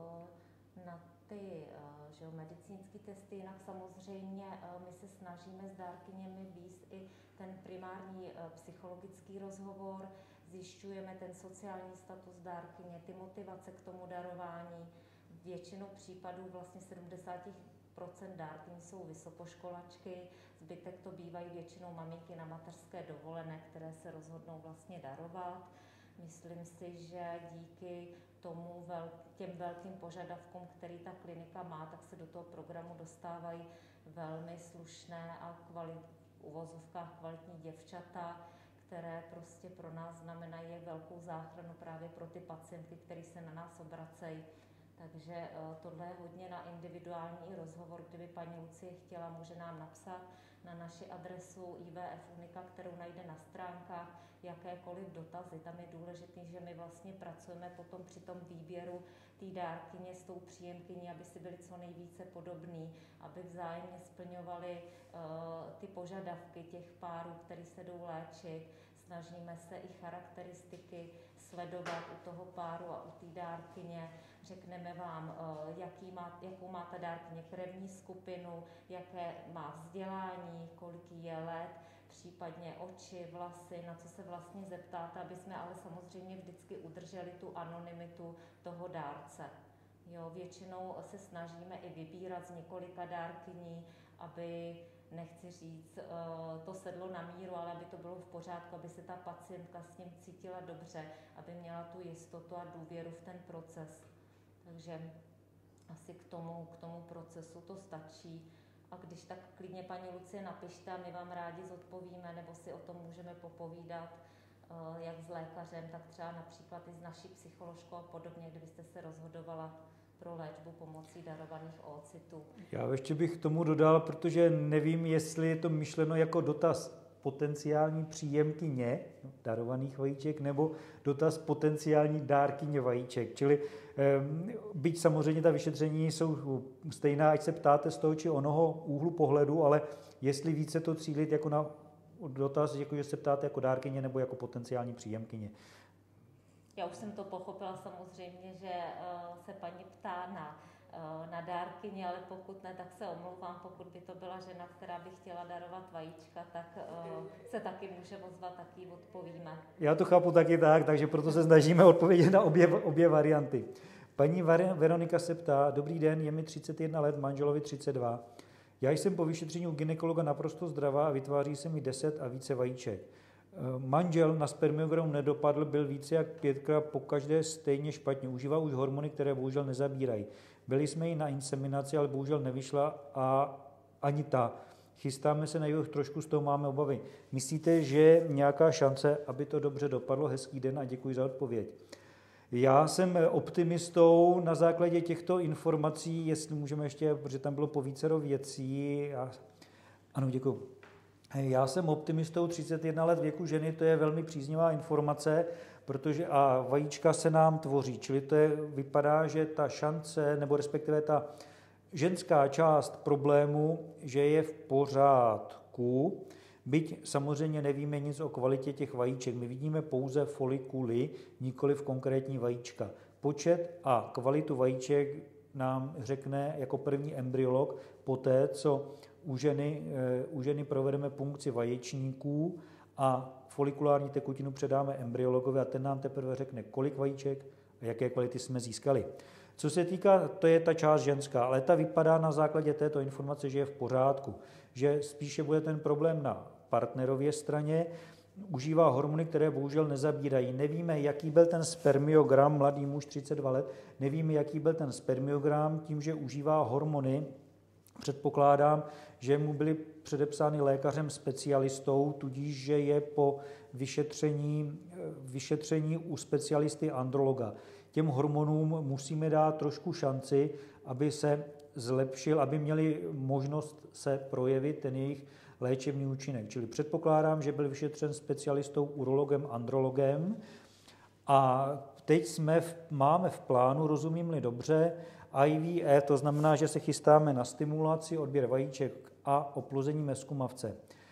ty medicínské testy, jinak samozřejmě my se snažíme s dárkyněmi vést i ten primární psychologický rozhovor, zjišťujeme ten sociální status dárkyně, ty motivace k tomu darování. Většinou případů vlastně 70% dárkyní jsou vysokoškolačky, zbytek to bývají většinou maminky na mateřské dovolené, které se rozhodnou vlastně darovat. Myslím si, že díky těm velkým požadavkům, který ta klinika má, tak se do toho programu dostávají velmi slušné a v uvozovkách kvalitní děvčata, které prostě pro nás znamenají velkou záchranu právě pro ty pacientky, kteří se na nás obracejí. Takže tohle je hodně na individuální rozhovor, kdyby paní Lucie chtěla, může nám napsat na naši adresu IVF Unika, kterou najde na stránkách, jakékoliv dotazy. Tam je důležité, že my vlastně pracujeme potom při tom výběru té dárkyně s tou příjemkyní, aby si byli co nejvíce podobní, aby vzájemně splňovali ty požadavky těch párů, který se jdou léčit. Snažíme se i charakteristiky sledovat u toho páru a u té dárkyně. Řekneme vám, jakou má ta dárkyně krevní skupinu, jaké má vzdělání, kolik je let, případně oči, vlasy, na co se vlastně zeptáte, aby jsme ale samozřejmě vždycky udrželi tu anonymitu toho dárce. Jo, většinou se snažíme i vybírat z několika dárkyní, aby, nechci říct, to sedlo na míru, ale aby to bylo v pořádku, aby se ta pacientka s tím cítila dobře, aby měla tu jistotu a důvěru v ten proces. Takže asi k tomu procesu to stačí. A když tak klidně paní Lucie napište a my vám rádi zodpovíme, nebo si o tom můžeme popovídat, jak s lékařem, tak třeba například i s naší psycholožkou a podobně, kdybyste se rozhodovala pro léčbu pomocí darovaných oocytů. Já ještě bych tomu dodal, protože nevím, jestli je to myšleno jako dotaz potenciální příjemkyně darovaných vajíček nebo dotaz potenciální dárkyně vajíček. Čili byť samozřejmě ta vyšetření jsou stejná, ať se ptáte z toho či onoho úhlu pohledu, ale jestli více to cílit jako na dotaz, jako že se ptáte jako dárkyně nebo jako potenciální příjemkyně. Já už jsem to pochopila samozřejmě, že se paní ptá na dárkyni, ale pokud ne, tak se omlouvám, pokud by to byla žena, která by chtěla darovat vajíčka, tak se taky může ozvat, taky jí odpovíme. Já to chápu taky tak, takže proto se snažíme odpovědět na obě varianty. Paní Veronika se ptá, dobrý den, je mi 31 let, manželovi 32. Já jsem po vyšetření u gynekologa naprosto zdravá a vytváří se mi 10 a více vajíček. Manžel na spermiogram nedopadl, byl více jak 5krát pokaždé stejně špatně. Užívá už hormony, které bohužel nezabírají. Byli jsme i na inseminaci, ale bohužel nevyšla a ani ta. Chystáme se na jich, trošku z toho máme obavy. Myslíte, že je nějaká šance, aby to dobře dopadlo? Hezký den a děkuji za odpověď. Já jsem optimistou na základě těchto informací, jestli můžeme ještě, protože tam bylo povícero věcí. Ano, děkuji. Já jsem optimistou 31 let věku ženy, to je velmi příznivá informace, protože a vajíčka se nám tvoří, čili vypadá, že ta šance, nebo respektive ta ženská část problému, že je v pořádku, byť samozřejmě nevíme nic o kvalitě těch vajíček. My vidíme pouze folikuly, nikoli v konkrétní vajíčka. Počet a kvalitu vajíček nám řekne jako první embryolog poté, co u ženy provedeme punkci vaječníků a folikulární tekutinu předáme embryologovi a ten nám teprve řekne, kolik vajíček a jaké kvality jsme získali. Co se týká, to je ta část ženská, ale ta vypadá na základě této informace, že je v pořádku, že spíše bude ten problém na partnerově straně, užívá hormony, které bohužel nezabírají. Nevíme, jaký byl ten spermiogram, mladý muž 32 let, nevíme, jaký byl ten spermiogram, tím, že užívá hormony. Předpokládám, že mu byly předepsány lékařem specialistou, tudíž, že je po vyšetření u specialisty androloga. Těm hormonům musíme dát trošku šanci, aby se zlepšil, aby měli možnost se projevit ten jejich léčebný účinek. Čili předpokládám, že byl vyšetřen specialistou urologem, andrologem a teď máme v plánu, rozumím-li dobře, IVF, to znamená, že se chystáme na stimulaci, odběr vajíček a oplození mezkumavce.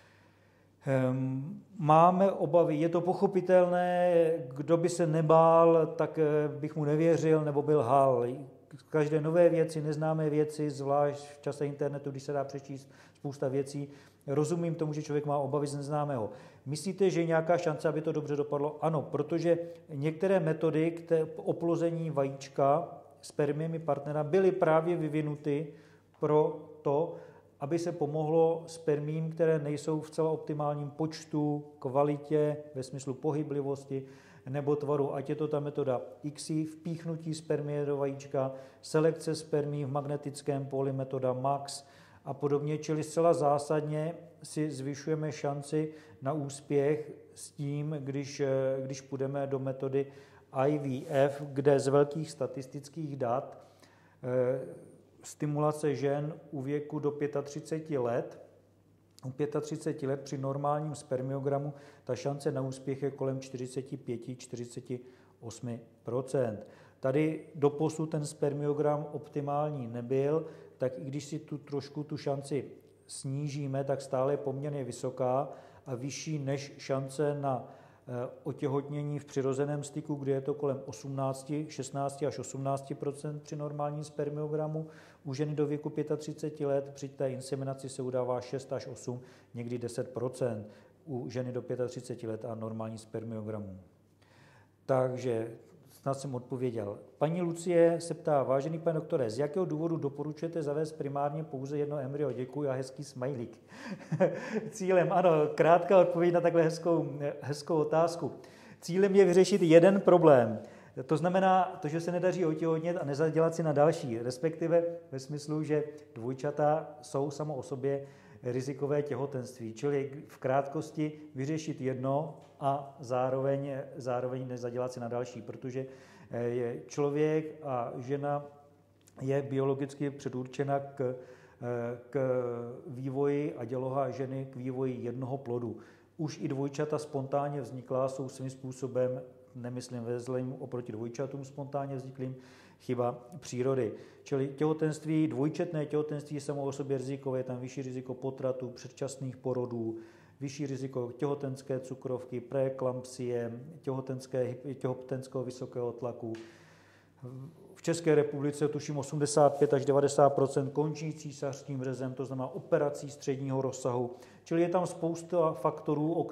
Máme obavy, je to pochopitelné, kdo by se nebál, tak bych mu nevěřil nebo byl lhal. Každé nové věci, neznámé věci, zvlášť v čase internetu, když se dá přečíst spousta věcí, rozumím tomu, že člověk má obavy z neznámého. Myslíte, že je nějaká šance, aby to dobře dopadlo? Ano, protože některé metody k oplození vajíčka spermiemi partnera byly právě vyvinuty pro to, aby se pomohlo spermím, které nejsou v celá optimálním počtu, kvalitě, ve smyslu pohyblivosti nebo tvaru, ať je to ta metoda ICSI, vpíchnutí spermie do vajíčka, selekce spermí v magnetickém poli, metoda MAX a podobně, čili zcela zásadně si zvyšujeme šanci na úspěch s tím, když půjdeme do metody IVF, kde z velkých statistických dat stimulace žen u věku do 35 let, u 35 let při normálním spermiogramu ta šance na úspěch je kolem 45-48%. Tady doposud ten spermiogram optimální nebyl, tak i když si trošku tu šanci snížíme, tak stále je poměrně vysoká a vyšší než šance na otěhotnění v přirozeném styku, kde je to kolem 16 až 18% při normálním spermiogramu. U ženy do věku 35 let při té inseminaci se udává 6 až 8, někdy 10% u ženy do 35 let a normální spermiogramu. Takže snad jsem odpověděl. Paní Lucie se ptá, vážený pane doktore, z jakého důvodu doporučujete zavést primárně pouze jedno embryo? Děkuji a hezký smajlík. Cílem, ano, krátká odpověď na takhle hezkou otázku. Cílem je vyřešit jeden problém. To znamená to, že se nedaří otěhotnět a nezadělat si na další, respektive ve smyslu, že dvojčata jsou samo o sobě rizikové těhotenství, čili v krátkosti vyřešit jedno a zároveň nezadělat si na další, protože člověk a žena je biologicky předurčena k vývoji a děloha ženy k vývoji jednoho plodu. Už i dvojčata spontánně vzniklá jsou svým způsobem, nemyslím ve zlém oproti dvojčatům spontánně vzniklým, chyba přírody. Čili těhotenství, dvojčetné těhotenství je samo o sobě rizikové, je tam vyšší riziko potratu, předčasných porodů, vyšší riziko těhotenské cukrovky, preeklampsie, těhotenského vysokého tlaku. V České republice tuším 85 až 90% končí císařským řezem, to znamená operací středního rozsahu. Čili je tam spousta faktorů,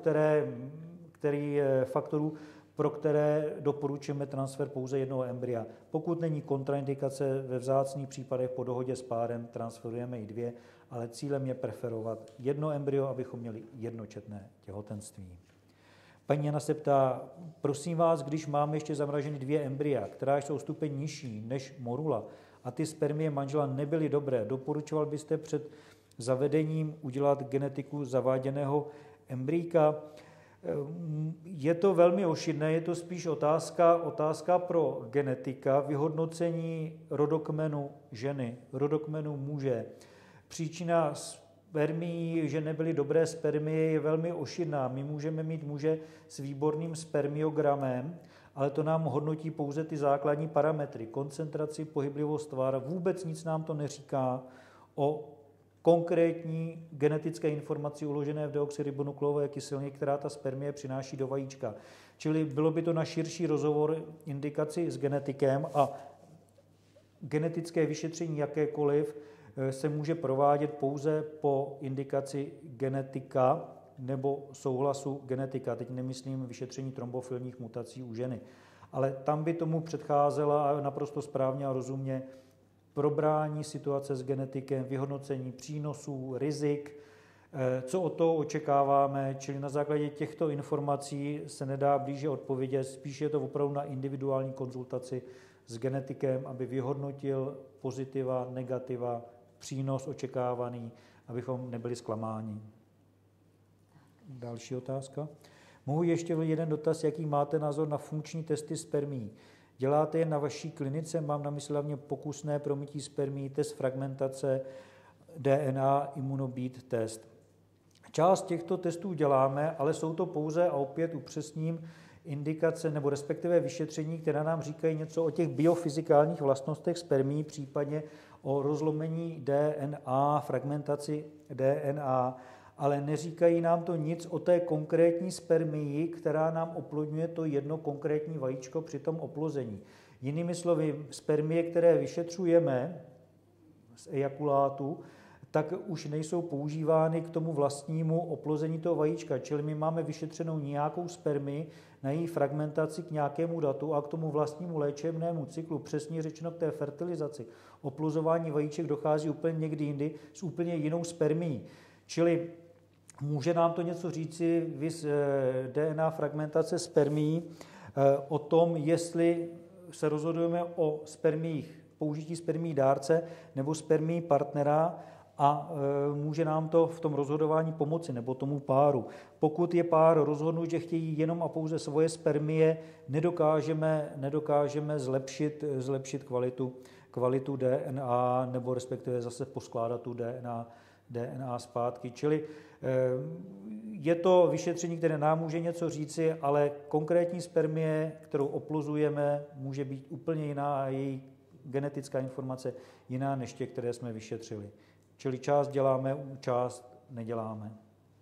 pro které doporučujeme transfer pouze jednoho embrya. Pokud není kontraindikace, ve vzácných případech po dohodě s párem transferujeme i dvě, ale cílem je preferovat jedno embryo, abychom měli jednočetné těhotenství. Paní Jana se ptá, prosím vás, když máme ještě zamraženy dvě embrya, která jsou stupeň nižší než morula a ty spermie manžela nebyly dobré, doporučoval byste před zavedením udělat genetiku zaváděného embryíka? Je to velmi ošidné, je to spíš otázka pro genetika, vyhodnocení rodokmenu ženy, rodokmenu muže. Příčina spermií, že nebyly dobré spermie, je velmi ošidná. My můžeme mít muže s výborným spermiogramem, ale to nám hodnotí pouze ty základní parametry, koncentraci, pohyblivost tvar, vůbec nic nám to neříká o konkrétní genetické informaci uložené v deoxyribonukleové kyselně, která ta spermie přináší do vajíčka. Čili bylo by to na širší rozhovor indikaci s genetikem a genetické vyšetření jakékoliv se může provádět pouze po indikaci genetika nebo souhlasu genetika. Teď nemyslím vyšetření trombofilních mutací u ženy. Ale tam by tomu předcházela a naprosto správně a rozumně probrání situace s genetikem, vyhodnocení přínosů, rizik, co od toho očekáváme, čili na základě těchto informací se nedá blíže odpovědět, spíše je to opravdu na individuální konzultaci s genetikem, aby vyhodnotil pozitiva, negativa, přínos očekávaný, abychom nebyli zklamáni. Další otázka. Mohu ještě jeden dotaz, jaký máte názor na funkční testy spermií? Děláte je na vaší klinice? Mám na mysli hlavně pokusné promítí spermií, test fragmentace, DNA, imunobeat test. Část těchto testů děláme, ale jsou to pouze, a opět upřesním, indikace nebo respektive vyšetření, která nám říkají něco o těch biofyzikálních vlastnostech spermií, případně o rozlomení DNA, fragmentaci DNA, ale neříkají nám to nic o té konkrétní spermii, která nám oplodňuje to jedno konkrétní vajíčko při tom oplození. Jinými slovy, spermie, které vyšetřujeme z ejakulátu, tak už nejsou používány k tomu vlastnímu oplození toho vajíčka. Čili my máme vyšetřenou nějakou spermii na její fragmentaci k nějakému datu a k tomu vlastnímu léčebnému cyklu, přesně řečeno k té fertilizaci. Oplozování vajíček dochází úplně někdy jindy s úplně jinou spermií. Čili může nám to něco říci viz DNA fragmentace spermií o tom, jestli se rozhodujeme o spermiích, použití spermií dárce nebo spermií partnera, a může nám to v tom rozhodování pomoci, nebo tomu páru. Pokud je pár rozhodnut, že chtějí jenom a pouze svoje spermie, nedokážeme zlepšit kvalitu DNA, nebo respektive zase poskládat tu DNA zpátky. Čili je to vyšetření, které nám může něco říci, ale konkrétní spermie, kterou oplozujeme, může být úplně jiná a její genetická informace jiná než těch, které jsme vyšetřili. Čili část děláme, část neděláme.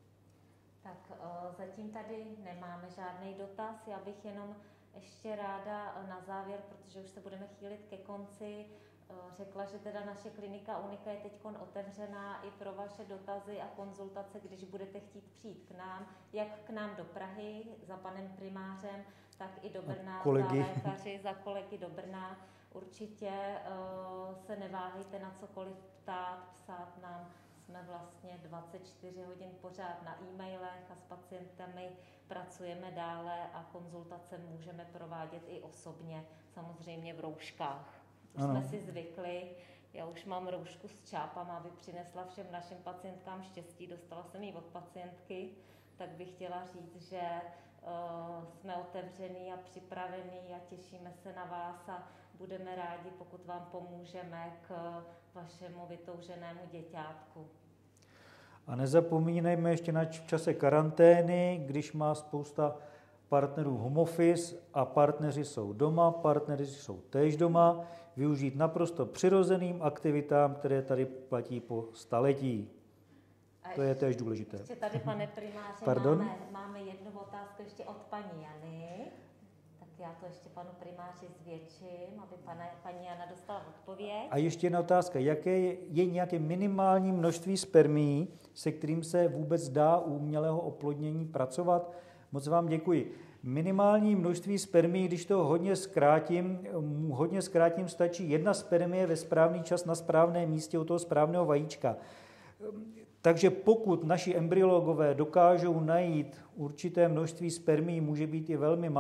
Tak zatím tady nemáme žádný dotaz. Já bych jenom ještě ráda na závěr, protože už se budeme chýlit ke konci, řekla, že teda naše klinika Unika je teď otevřená i pro vaše dotazy a konzultace, když budete chtít přijít k nám, jak k nám do Prahy za panem primářem, tak i do Brna za lékaři, za kolegy do Brna. Určitě se neváhejte na cokoliv psát nám. Jsme vlastně 24 hodin pořád na e-mailech a s pacientami pracujeme dále a konzultace můžeme provádět i osobně, samozřejmě v rouškách. Už jsme si zvykli, já už mám roušku s čápama, aby přinesla všem našim pacientkám štěstí, dostala jsem ji od pacientky, tak bych chtěla říct, že jsme otevření a připravení a těšíme se na vás a budeme rádi, pokud vám pomůžeme k vašemu vytouženému děťátku. A nezapomínejme ještě na čase karantény, když má spousta partnerů home office a partneři jsou doma, partneři jsou též doma, využít naprosto přirozeným aktivitám, které tady platí po staletí. To je též důležité. Ještě tady, pane primáře, máme jednu otázku ještě od paní Jany. Tak já to ještě panu primáři zvětším, aby paní Jana dostala odpověď. A ještě jedna otázka. Jaké je nějaké minimální množství spermií, se kterým se vůbec dá u umělého oplodnění pracovat? Moc vám děkuji. Minimální množství spermií, když to hodně zkrátím, stačí jedna spermie ve správný čas na správném místě u toho správného vajíčka. Takže pokud naši embryologové dokážou najít určité množství spermií, může být i velmi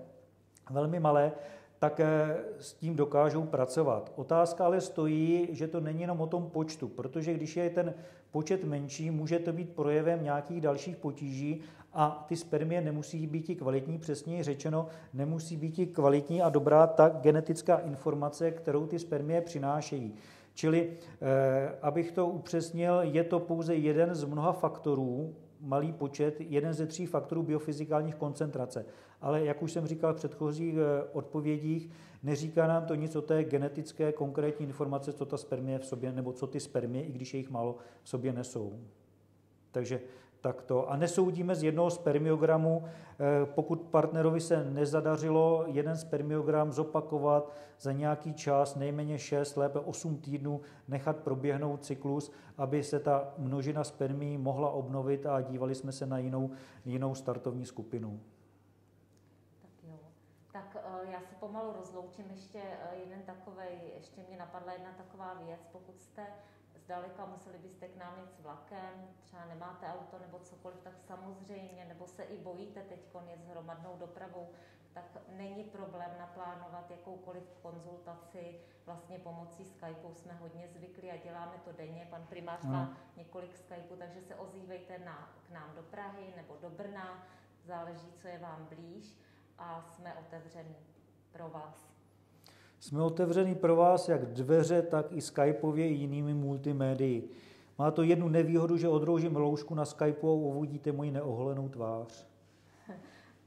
malé, tak s tím dokážou pracovat. Otázka ale stojí, že to není jenom o tom počtu, protože když je ten počet menší, může to být projevem nějakých dalších potíží a ty spermie nemusí být i kvalitní, přesněji řečeno, nemusí být i kvalitní a dobrá ta genetická informace, kterou ty spermie přinášejí. Čili, abych to upřesnil, je to pouze jeden z mnoha faktorů, malý počet, jeden ze 3 faktorů biofyzikálních koncentrace. Ale jak už jsem říkal v předchozích odpovědích, neříká nám to nic o té genetické konkrétní informace, co ta spermie v sobě, nebo co ty spermie, i když je jich málo, v sobě nesou. Takže takto. A nesoudíme z jednoho spermiogramu, pokud partnerovi se nezadařilo jeden spermiogram zopakovat za nějaký čas, nejméně 6, lépe 8 týdnů, nechat proběhnout cyklus, aby se ta množina spermií mohla obnovit a dívali jsme se na jinou startovní skupinu. Tak jo. Tak já se pomalu rozloučím. Ještě ještě mě napadla jedna taková věc. Pokud jste zdaleka, museli byste k nám jít s vlakem, třeba nemáte auto nebo cokoliv, tak samozřejmě, nebo se i bojíte teď jet s hromadnou dopravou, tak není problém naplánovat jakoukoliv konzultaci vlastně pomocí Skypeu. Jsme hodně zvyklí a děláme to denně. Pan primář má několik Skypeů, takže se ozývejte k nám do Prahy nebo do Brna, záleží, co je vám blíž a jsme otevření pro vás. Jsme otevření pro vás jak dveře, tak i Skypově i jinými multimédii. Má to jednu nevýhodu, že odroužím roušku na Skypeu a uvidíte moji neoholenou tvář.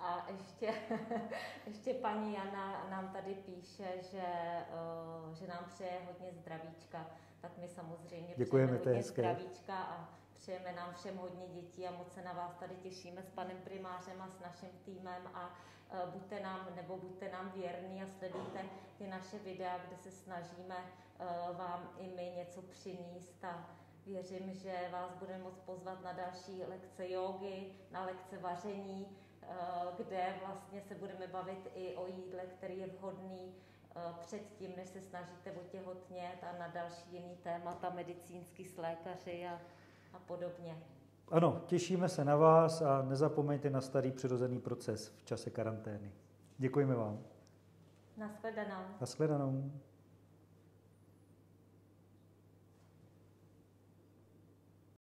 A ještě paní Jana nám tady píše, že nám přeje hodně zdravíčka, tak my samozřejmě děkujeme, přejeme hodně zdravíčka a přejeme nám všem hodně dětí a moc se na vás tady těšíme s panem primářem a s naším týmem a buďte nám věrní a sledujte ty naše videa, kde se snažíme vám i my něco přinést a věřím, že vás budeme moct pozvat na další lekce jógy, na lekce vaření, kde vlastně se budeme bavit i o jídle, který je vhodný předtím, než se snažíte otěhotnět a na další jiný témata medicínský s lékaři a podobně. Ano, těšíme se na vás a nezapomeňte na starý přirozený proces v čase karantény. Děkujeme vám. Nashledanou. Nashledanou.